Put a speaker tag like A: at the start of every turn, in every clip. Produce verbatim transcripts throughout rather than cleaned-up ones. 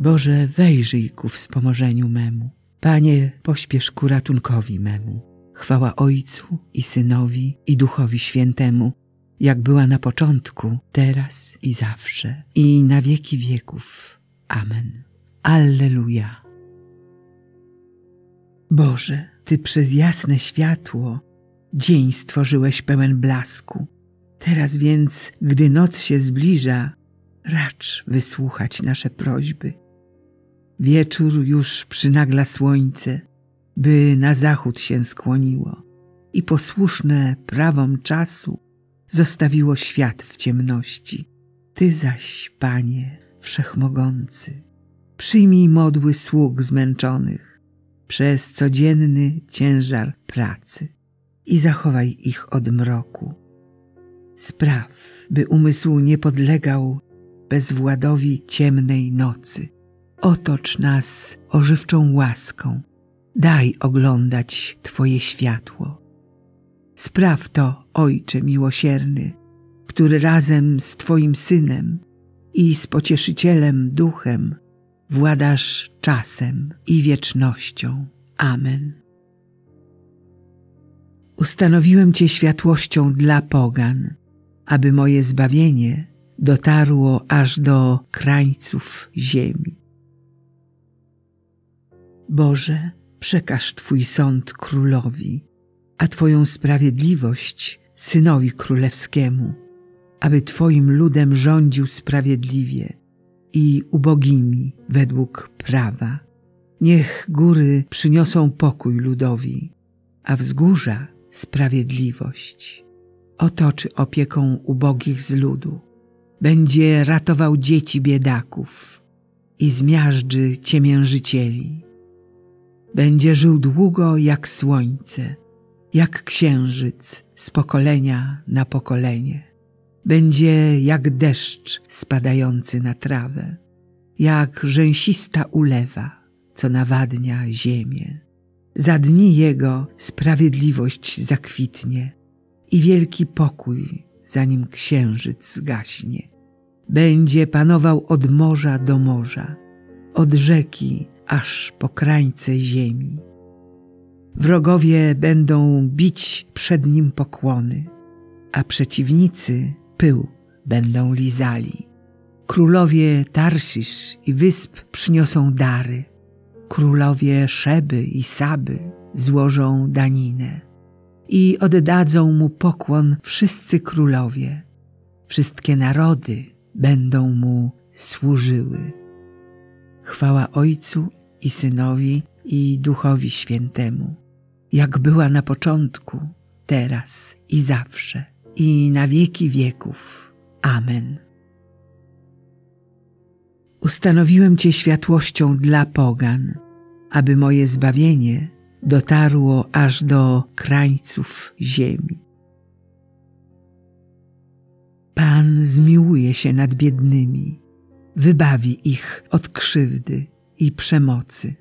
A: Boże, wejrzyj ku wspomożeniu memu. Panie, pośpiesz ku ratunkowi memu. Chwała Ojcu i Synowi i Duchowi Świętemu, jak była na początku, teraz i zawsze, i na wieki wieków. Amen. Alleluja. Boże, Ty przez jasne światło dzień stworzyłeś pełen blasku. Teraz więc, gdy noc się zbliża, racz wysłuchać nasze prośby. Wieczór już przynagla słońce, by na zachód się skłoniło i posłuszne prawom czasu zostawiło świat w ciemności. Ty zaś, Panie Wszechmogący, przyjmij modły sług zmęczonych przez codzienny ciężar pracy i zachowaj ich od mroku. Spraw, by umysł nie podlegał bezwładowi ciemnej nocy. Otocz nas ożywczą łaską, daj oglądać Twoje światło. Spraw to, Ojcze miłosierny, który razem z Twoim Synem i z Pocieszycielem Duchem władasz czasem i wiecznością. Amen. Ustanowiłem Cię światłością dla pogan, aby moje zbawienie dotarło aż do krańców ziemi. Boże, przekaż Twój sąd królowi, a Twoją sprawiedliwość Synowi Królewskiemu, aby Twoim ludem rządził sprawiedliwie i ubogimi według prawa. Niech góry przyniosą pokój ludowi, a wzgórza sprawiedliwość. Otoczy opieką ubogich z ludu, będzie ratował dzieci biedaków i zmiażdży ciemiężycieli. Będzie żył długo jak słońce, jak księżyc z pokolenia na pokolenie. Będzie jak deszcz spadający na trawę, jak rzęsista ulewa, co nawadnia ziemię. Za dni jego sprawiedliwość zakwitnie i wielki pokój, zanim księżyc zgaśnie. Będzie panował od morza do morza, od rzeki aż po krańce ziemi. Wrogowie będą bić przed nim pokłony, a przeciwnicy pył będą lizali. Królowie Tarsisz i wysp przyniosą dary. Królowie Szeby i Saby złożą daninę i oddadzą mu pokłon wszyscy królowie. Wszystkie narody będą mu służyły. Chwała Ojcu i Synowi i Duchowi Świętemu, jak była na początku, teraz i zawsze, i na wieki wieków. Amen. Ustanowiłem Cię światłością dla pogan, aby moje zbawienie dotarło aż do krańców ziemi. Pan zmiłuje się nad biednymi, wybawi ich od krzywdy i przemocy.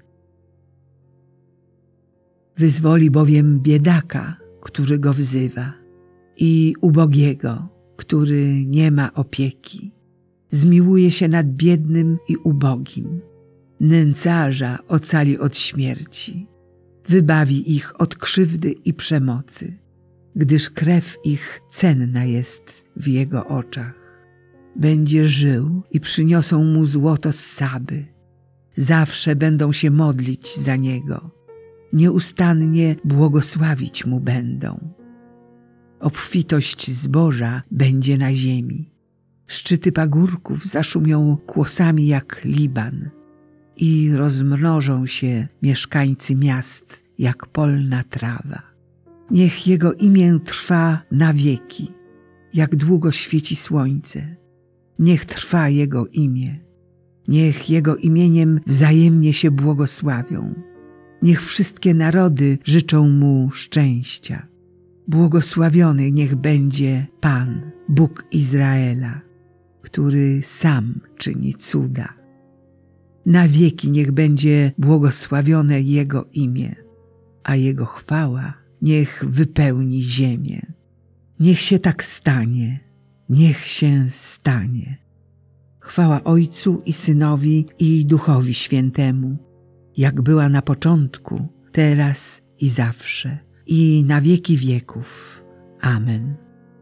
A: Wyzwoli bowiem biedaka, który go wzywa, i ubogiego, który nie ma opieki. Zmiłuje się nad biednym i ubogim. Nędzarza ocali od śmierci. Wybawi ich od krzywdy i przemocy, gdyż krew ich cenna jest w jego oczach. Będzie żył i przyniosą mu złoto z Saby. Zawsze będą się modlić za niego. Nieustannie błogosławić mu będą. Obfitość zboża będzie na ziemi. Szczyty pagórków zaszumią kłosami jak Liban i rozmnożą się mieszkańcy miast jak polna trawa. Niech jego imię trwa na wieki, jak długo świeci słońce. Niech trwa jego imię. Niech jego imieniem wzajemnie się błogosławią. Niech wszystkie narody życzą mu szczęścia. Błogosławiony niech będzie Pan, Bóg Izraela, który sam czyni cuda. Na wieki niech będzie błogosławione Jego imię, a Jego chwała niech wypełni ziemię. Niech się tak stanie, niech się stanie. Chwała Ojcu i Synowi i Duchowi Świętemu, jak była na początku, teraz i zawsze, i na wieki wieków. Amen.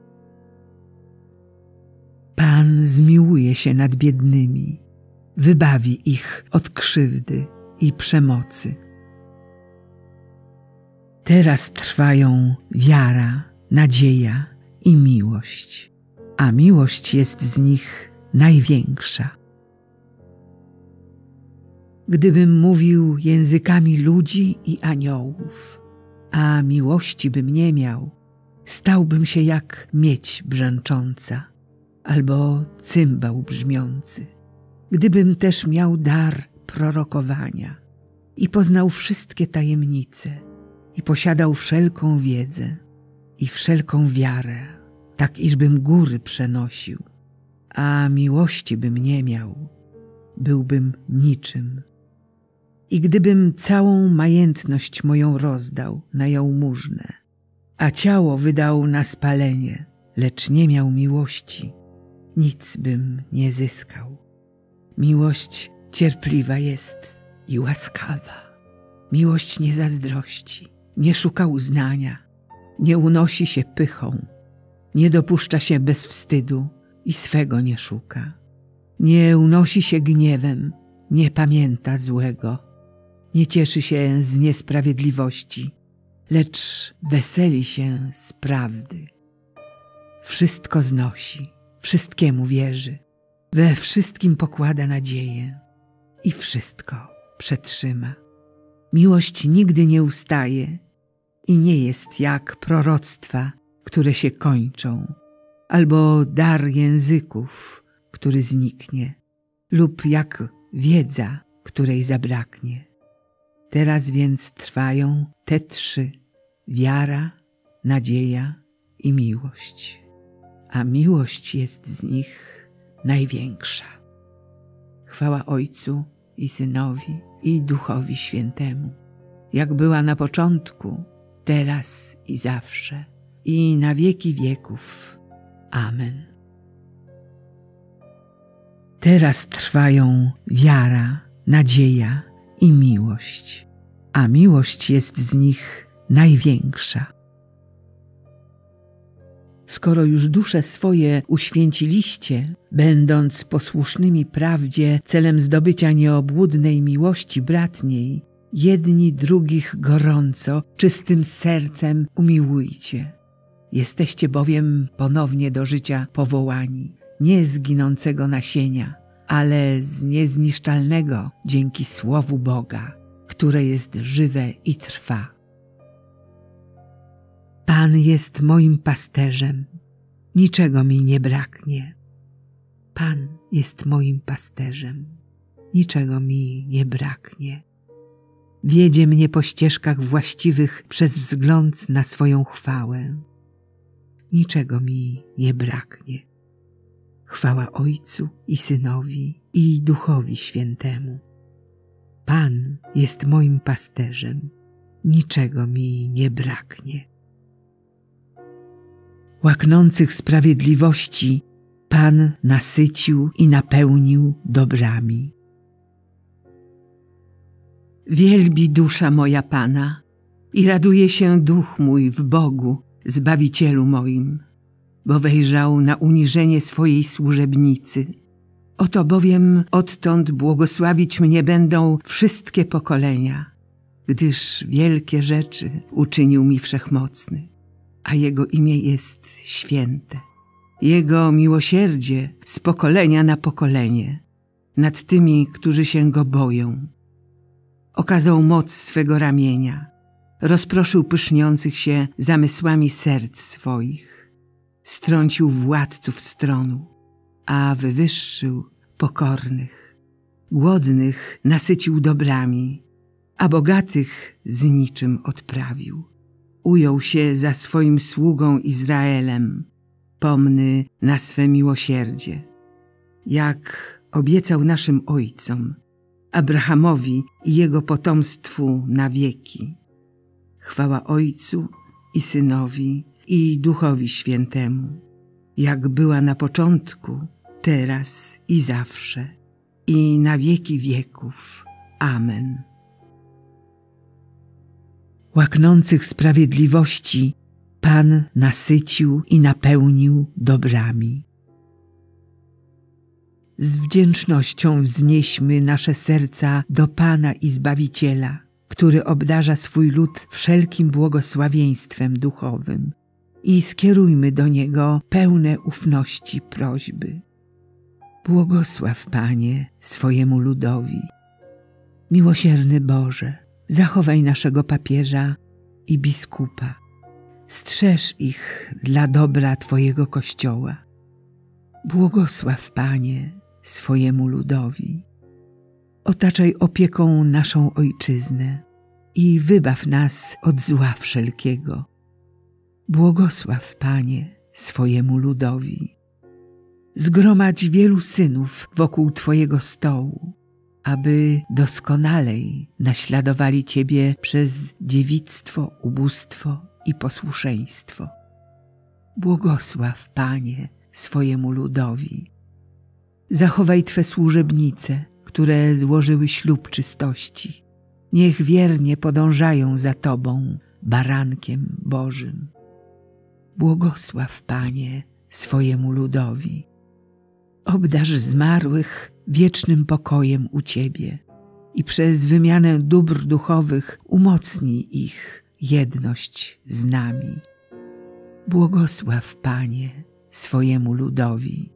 A: Pan zmiłuje się nad biednymi, wybawi ich od krzywdy i przemocy. Teraz trwają wiara, nadzieja i miłość, a miłość jest z nich największa. Gdybym mówił językami ludzi i aniołów, a miłości bym nie miał, stałbym się jak miedź brzęcząca albo cymbał brzmiący. Gdybym też miał dar prorokowania i poznał wszystkie tajemnice i posiadał wszelką wiedzę i wszelką wiarę, tak iżbym góry przenosił, a miłości bym nie miał, byłbym niczym. I gdybym całą majętność moją rozdał na jałmużnę, a ciało wydał na spalenie, lecz nie miał miłości, nic bym nie zyskał. Miłość cierpliwa jest i łaskawa. Miłość nie zazdrości, nie szuka uznania, nie unosi się pychą, nie dopuszcza się bezwstydu i swego nie szuka. Nie unosi się gniewem, nie pamięta złego, nie cieszy się z niesprawiedliwości, lecz weseli się z prawdy. Wszystko znosi, wszystkiemu wierzy, we wszystkim pokłada nadzieję i wszystko przetrzyma. Miłość nigdy nie ustaje i nie jest jak proroctwa, które się kończą, albo dar języków, który zniknie, lub jak wiedza, której zabraknie. Teraz więc trwają te trzy: wiara, nadzieja i miłość, a miłość jest z nich największa. Chwała Ojcu i Synowi i Duchowi Świętemu, jak była na początku, teraz i zawsze, i na wieki wieków. Amen. Teraz trwają wiara, nadzieja i miłość, a miłość jest z nich największa. Skoro już dusze swoje uświęciliście, będąc posłusznymi prawdzie celem zdobycia nieobłudnej miłości bratniej, jedni drugich gorąco, czystym sercem umiłujcie. Jesteście bowiem ponownie do życia powołani, nie z ginącego nasienia, ale z niezniszczalnego dzięki Słowu Boga, które jest żywe i trwa. Pan jest moim pasterzem, niczego mi nie braknie. Pan jest moim pasterzem, niczego mi nie braknie. Wiedzie mnie po ścieżkach właściwych przez wzgląd na swoją chwałę. Niczego mi nie braknie. Chwała Ojcu i Synowi i Duchowi Świętemu. Pan jest moim pasterzem, niczego mi nie braknie. Łaknących sprawiedliwości Pan nasycił i napełnił dobrami. Wielbi dusza moja Pana i raduje się duch mój w Bogu, Zbawicielu moim, bo wejrzał na uniżenie swojej służebnicy. Oto bowiem odtąd błogosławić mnie będą wszystkie pokolenia, gdyż wielkie rzeczy uczynił mi Wszechmocny, a Jego imię jest święte. Jego miłosierdzie z pokolenia na pokolenie nad tymi, którzy się Go boją. Okazał moc swego ramienia, rozproszył pyszniących się zamysłami serc swoich, strącił władców stronu, a wywyższył pokornych. Głodnych nasycił dobrami, a bogatych z niczym odprawił. Ujął się za swoim sługą Izraelem, pomny na swe miłosierdzie, jak obiecał naszym ojcom, Abrahamowi i jego potomstwu na wieki. Chwała Ojcu i Synowi i Duchowi Świętemu, jak była na początku, teraz i zawsze, i na wieki wieków. Amen. Łaknących sprawiedliwości Pan nasycił i napełnił dobrami. Z wdzięcznością wznieśmy nasze serca do Pana i Zbawiciela, który obdarza swój lud wszelkim błogosławieństwem duchowym, i skierujmy do Niego pełne ufności prośby. Błogosław, Panie, swojemu ludowi. Miłosierny Boże, zachowaj naszego papieża i biskupa. Strzeż ich dla dobra Twojego Kościoła. Błogosław, Panie, swojemu ludowi. Otaczaj opieką naszą Ojczyznę i wybaw nas od zła wszelkiego. Błogosław, Panie, swojemu ludowi. Zgromadź wielu synów wokół Twojego stołu, aby doskonalej naśladowali Ciebie przez dziewictwo, ubóstwo i posłuszeństwo. Błogosław, Panie, swojemu ludowi. Zachowaj Twe służebnice, które złożyły ślub czystości. Niech wiernie podążają za Tobą, barankiem Bożym. Błogosław, Panie, swojemu ludowi. Obdarz zmarłych wiecznym pokojem u Ciebie i przez wymianę dóbr duchowych umocnij ich jedność z nami. Błogosław, Panie, swojemu ludowi.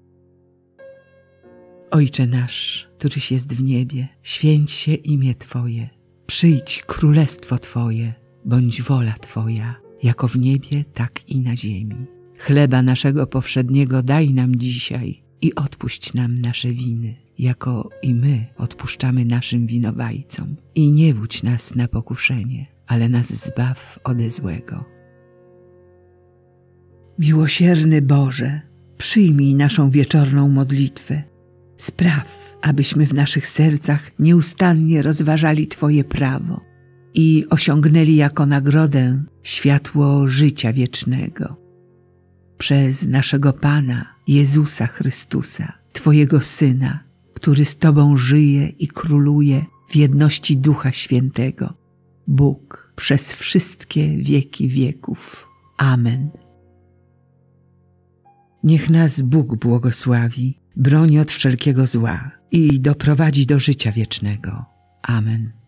A: Ojcze nasz, któryś jest w niebie, święć się imię Twoje. Przyjdź królestwo Twoje, bądź wola Twoja, jako w niebie, tak i na ziemi. Chleba naszego powszedniego daj nam dzisiaj i odpuść nam nasze winy, jako i my odpuszczamy naszym winowajcom. I nie wódź nas na pokuszenie, ale nas zbaw ode złego. Miłosierny Boże, przyjmij naszą wieczorną modlitwę. Spraw, abyśmy w naszych sercach nieustannie rozważali Twoje prawo i osiągnęli jako nagrodę światło życia wiecznego. Przez naszego Pana Jezusa Chrystusa, Twojego Syna, który z Tobą żyje i króluje w jedności Ducha Świętego, Bóg przez wszystkie wieki wieków. Amen. Niech nas Bóg błogosławi, broni od wszelkiego zła i doprowadzi do życia wiecznego. Amen.